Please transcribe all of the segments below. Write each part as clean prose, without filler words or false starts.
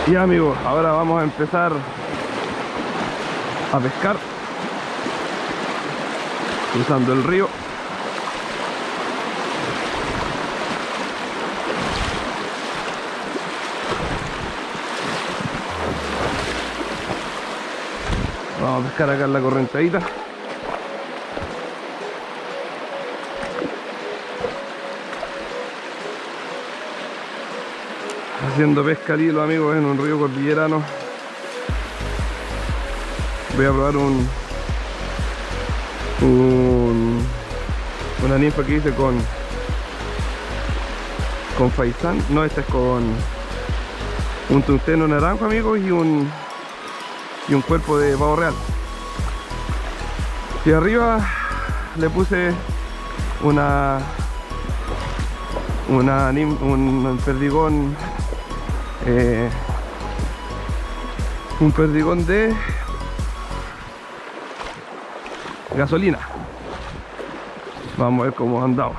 Ya amigos, ahora vamos a empezar a pescar cruzando el río. Vamos a pescar acá en la correntadita. Haciendo pesca al hilo, amigos, en un río cordillerano. Voy a probar una ninfa que hice con faisán. No, esta es con un tungsteno naranjo, amigos, y un cuerpo de pavo real. Y arriba le puse un perdigón, de gasolina. Vamos a ver cómo andaba.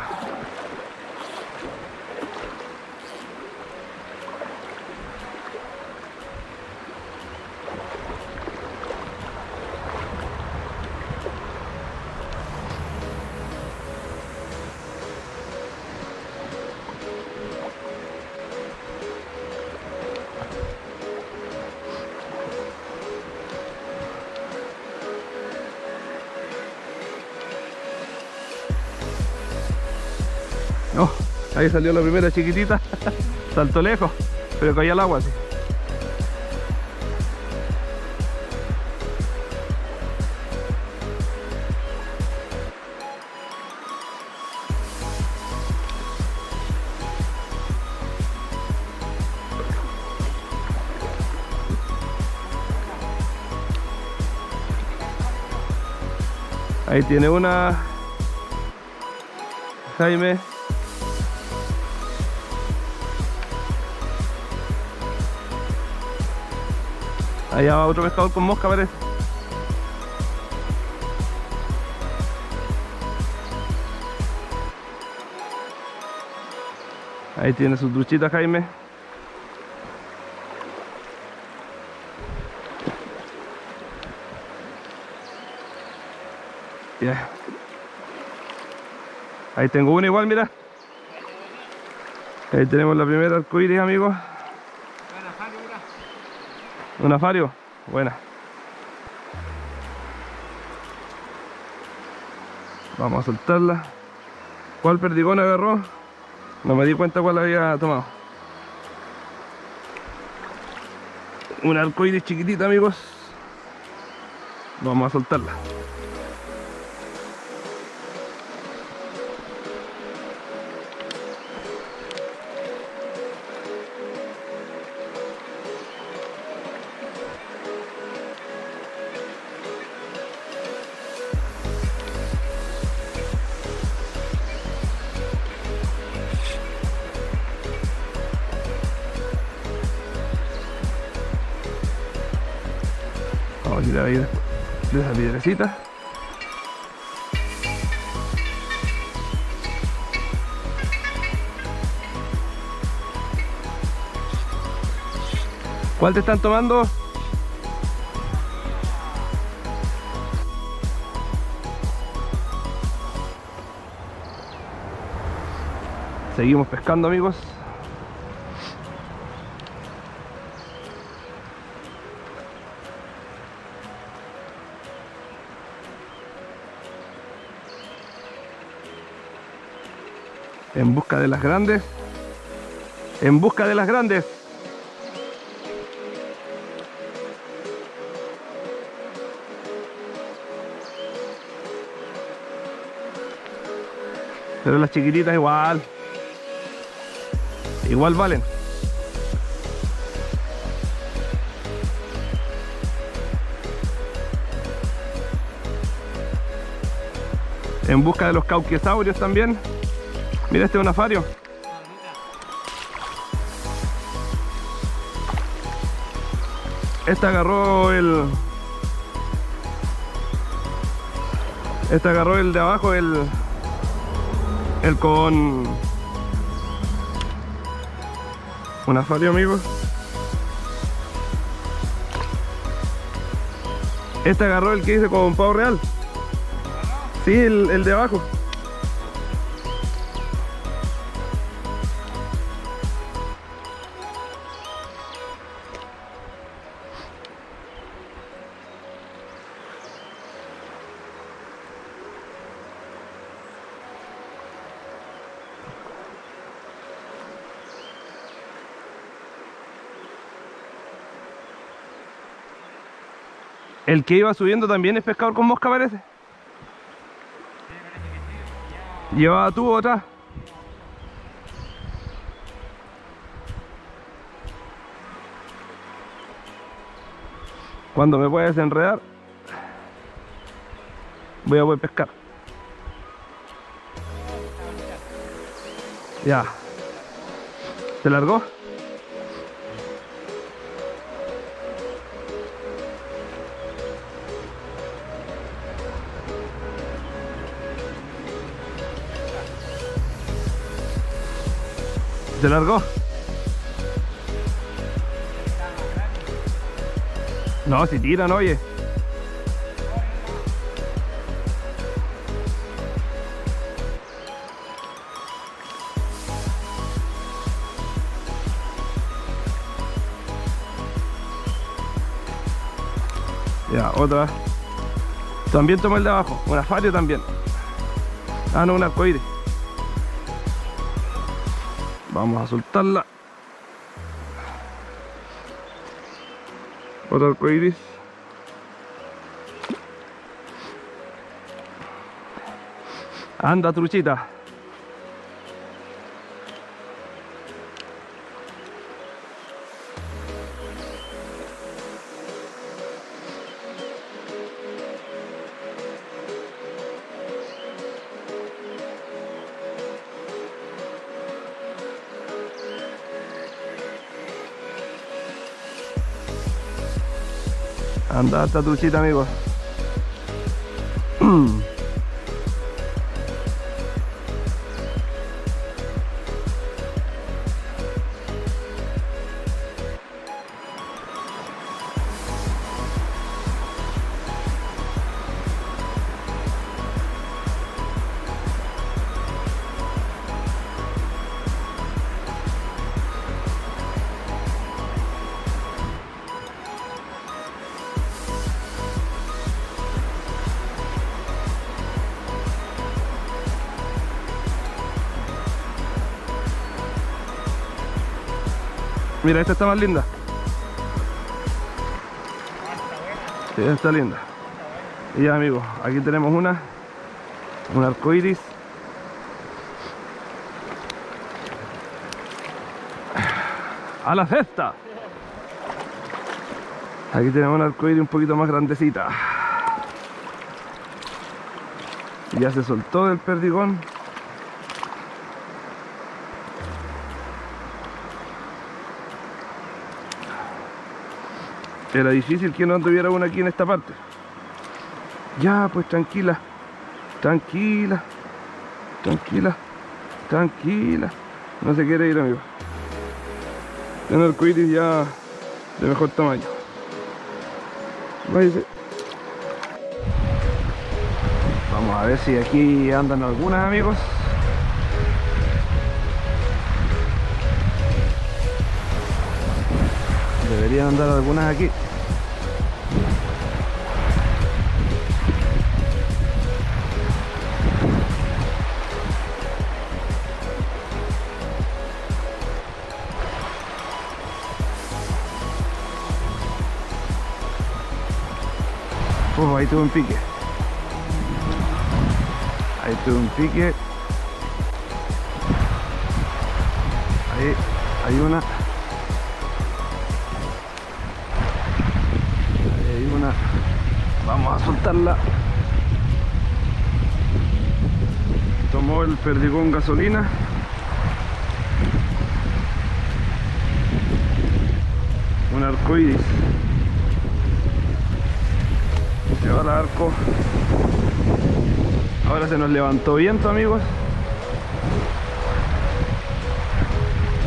Oh, ahí salió la primera chiquitita. Saltó lejos, pero caía al agua así. Ahí tiene una, Jaime. Allá va otro pescador con mosca, parece. Ahí tiene su truchita, Jaime. Yeah. Ahí tengo una igual, mira. Ahí tenemos la primera arcoíris, amigos. Una fario, buena. Vamos a soltarla. ¿Cuál perdigón agarró? No me di cuenta cuál había tomado. Una arcoíris chiquitita, amigos. Vamos a soltarla. Vamos a tirar ahí de esa piedrecita. ¿Cuál te están tomando? Seguimos pescando, amigos. En busca de las grandes. En busca de las grandes. Pero las chiquititas igual valen. En busca de los cauquesaurios también. Mira, este es un afario. Este agarró el de abajo, el con un afario, amigos. Este agarró el que hice con pavo real. Sí, el de abajo. El que iba subiendo también es pescador con mosca, parece. Llevaba tubo atrás. Cuando me pueda desenredar, voy a poder pescar. Ya. ¿Se largó? ¿Se largó? No, si tiran, oye. Ya, otra. También toma el de abajo, una fario también. Ah, no, un arcoíris. Vamos a soltarla. Otro arcoíris. Anda, truchita. Anda esta truchita, amigos. Mira, esta está más linda. Sí, esta está linda. Y ya, amigos, aquí tenemos un arcoíris. ¡A la cesta! Aquí tenemos un arcoíris un poquito más grandecita. Ya se soltó del perdigón. Era difícil que no anduviera una aquí en esta parte. Ya, pues tranquila. Tranquila. Tranquila. Tranquila. No se quiere ir, amigo. Tiene el arcoíris ya de mejor tamaño. Váyase. Vamos a ver si aquí andan algunas, amigos. Deberían andar algunas aquí. Ahí tuve un pique. Ahí tuve un pique. Ahí hay una. Ahí hay una. Vamos a soltarla. Tomó el perdigón gasolina. Un arcoíris. Se va al arco. Ahora se nos levantó viento, amigos.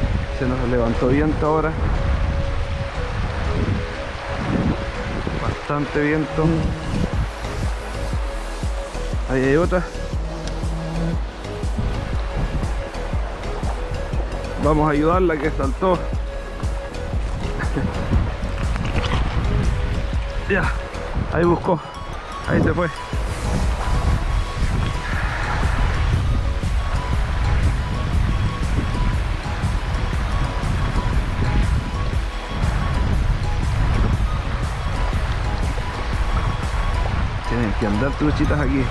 Se nos levantó viento ahora. bastante viento. Ahí hay otra. Vamos a ayudarla que saltó. Ya, ahí buscó. Ahí se fue. Tienen que andar truchitas aquí.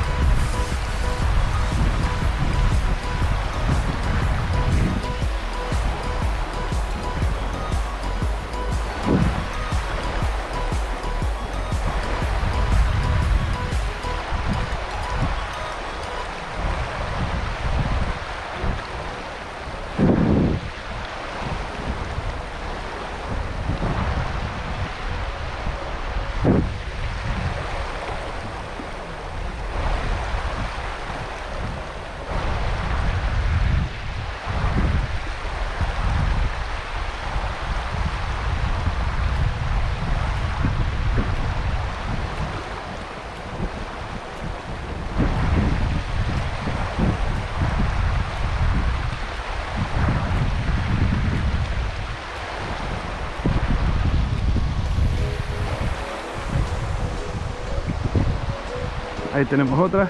Ahí tenemos otra.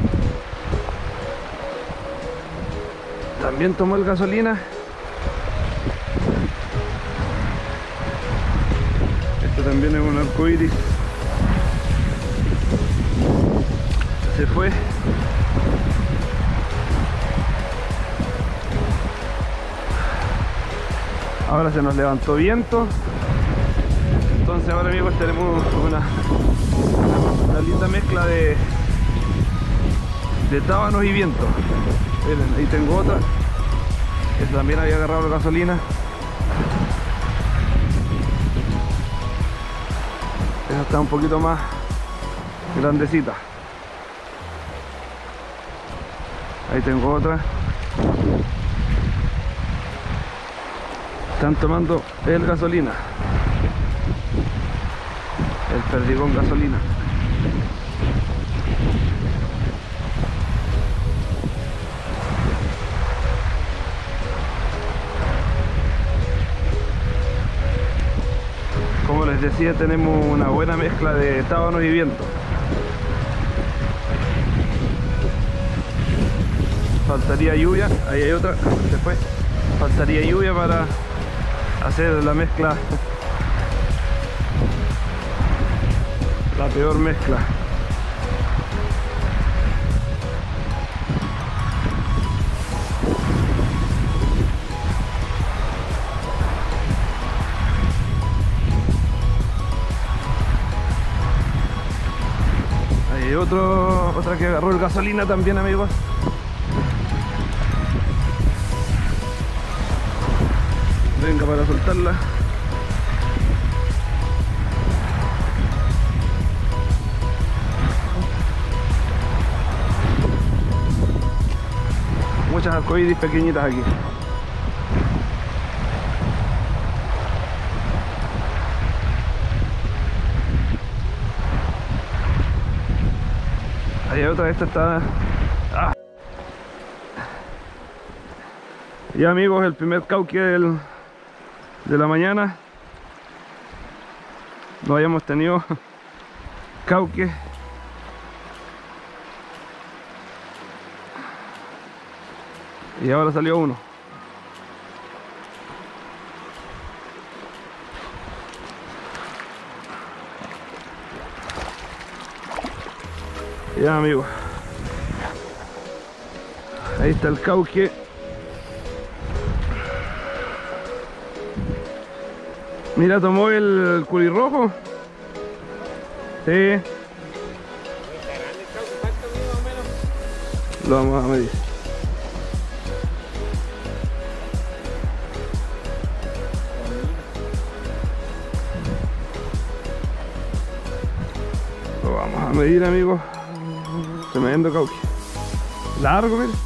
También tomó el gasolina. Este también es un arco iris. Se fue. Ahora se nos levantó viento. Entonces ahora, amigos, tenemos una linda mezcla de tábanos y viento. Miren, ahí tengo otra. Esta también había agarrado la gasolina. Esa está un poquito más grandecita. Ahí tengo otra. Están tomando el gasolina. El perdigón gasolina. Como les decía, tenemos una buena mezcla de tábanos y viento. Faltaría lluvia, ahí hay otra, se fue. Faltaría lluvia para hacer la mezcla, la peor mezcla. Ahí hay otra que agarró el gasolina también, amigos. Venga para soltarla. Muchas arcoíris pequeñitas aquí. Ahí hay otra, esta está... ¡Ah! Ya, amigos, el primer cauque de la mañana. No habíamos tenido cauque. Y ahora salió uno. Ya, amigos, ahí está el cauque. Mira, tomó el culirrojo. Sí. Lo vamos a medir. Lo vamos a medir, amigos. Tremendo cauque. Largo, mira.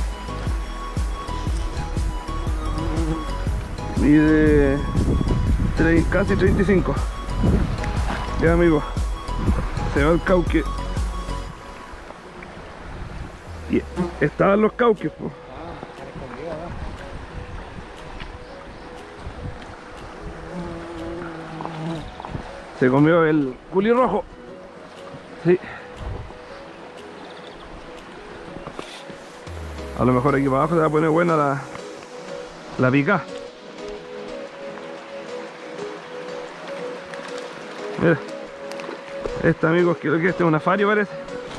Mide Casi 35. Ya, amigo, se va el cauque. Y estaban los cauques, po. Se comió el culirrojo. Sí. A lo mejor aquí para abajo se va a poner buena la pica. Mira. Este, amigos, creo que este es un afario, parece.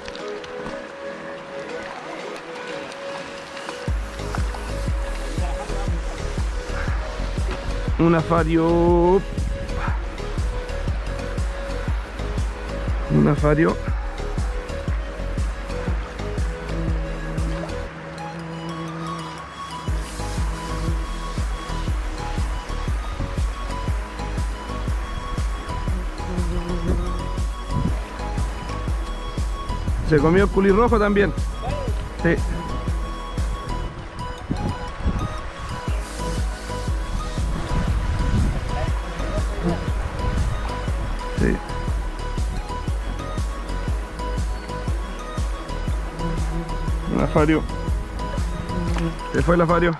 Un afario. Un afario. Se comió el culirrojo también. Sí. Sí. Un afario. Se fue el afario.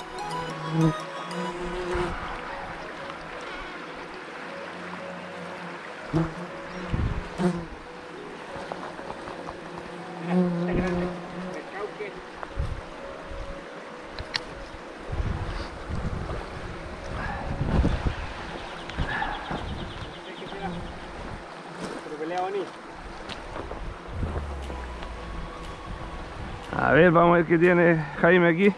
A ver, vamos a ver qué tiene Jaime aquí.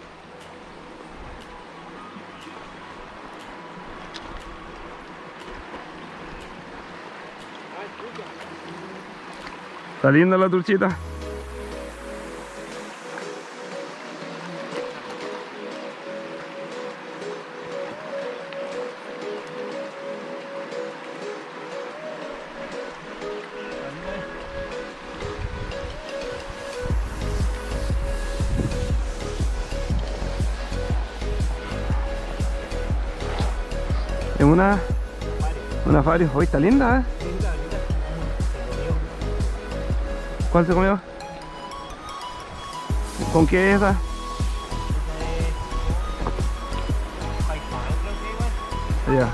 Está linda la turchita. Es una Fario. Hoy está linda, ¿eh? ¿Cuál se comió? ¿Con qué es esa? Ya.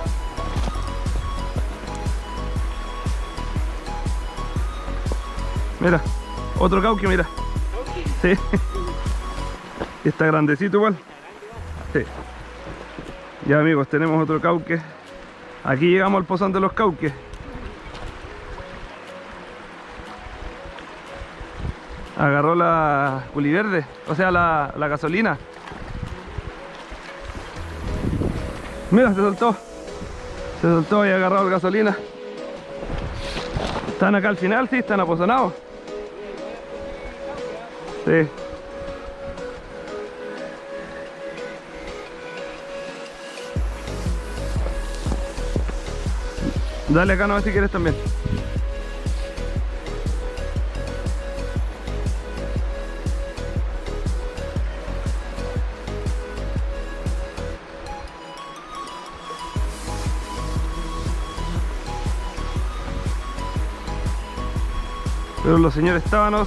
Mira, otro cauque, mira. Sí. Está grandecito igual. Sí. Ya, amigos, tenemos otro cauque. Aquí llegamos al pozón de los cauques. Agarró la culiverde, o sea, la gasolina. Mira, se soltó. Se soltó y agarró la gasolina. Están acá al final, sí, están apozonados. Sí. Dale acá, no, si quieres también. Pero los señores tábanos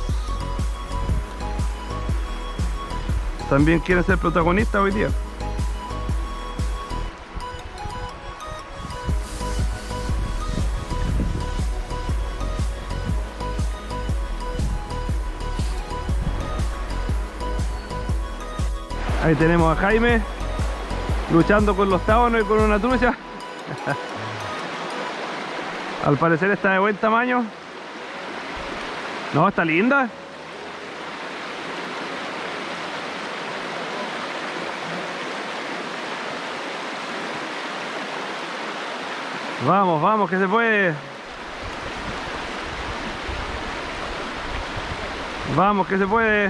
también quieren ser protagonistas hoy día. Ahí tenemos a Jaime luchando con los tábanos y con una trucha. Al parecer está de buen tamaño. No, está linda. Vamos, vamos, que se puede. Vamos, que se puede.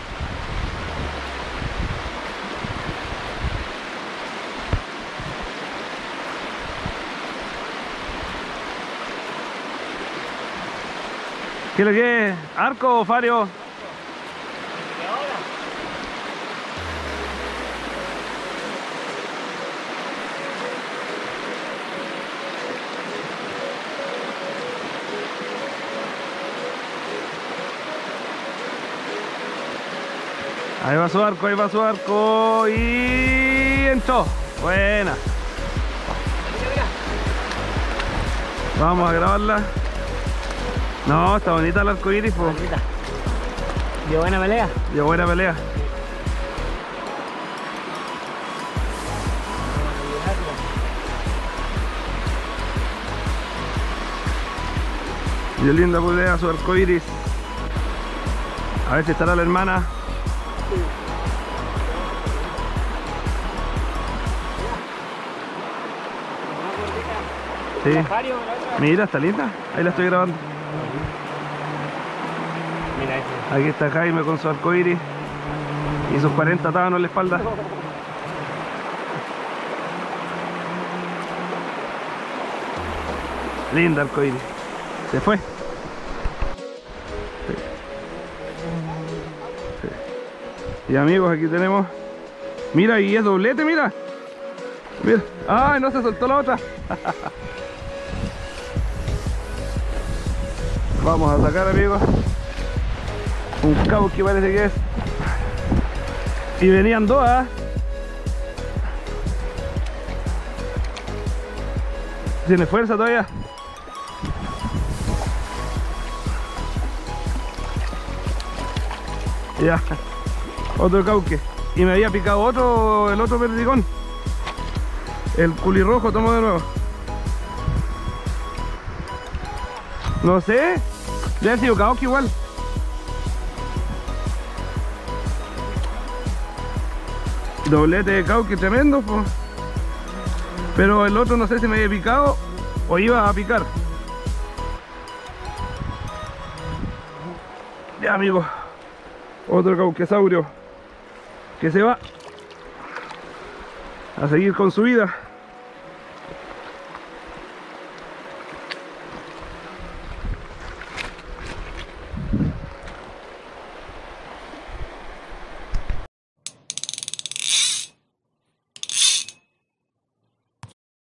¿Qué es lo que es? ¿Arco o fario? Ahí va su arco, ahí va su arco. Y entró. Buena. Vamos a grabarla. No, está bonita el arco iris, po. Dio buena pelea. Dio buena pelea. Dio linda pelea su arco iris. A ver si estará la hermana. Sí. Mira, está linda. Ahí la estoy grabando. Mira ese. Aquí está Jaime con su arco iris y sus 40 tábanos en la espalda. Linda arco iris. Se fue. Sí. Sí. Y amigos, aquí tenemos. Mira, y es doblete, mira. Mira. ¡Ay, no se soltó la otra! Vamos a sacar, amigos, un cabo que parece que es. Y venían dos, ¿ah? Tiene fuerza todavía. Ya, otro cauque. Y me había picado otro, el otro perdigón. El culirrojo tomó de nuevo. No sé, debe haber sido cauque igual. Doblete de cauque tremendo, po. Pero el otro no sé si me había picado o iba a picar. Ya, amigos, otro cauquesaurio que se va a seguir con su vida.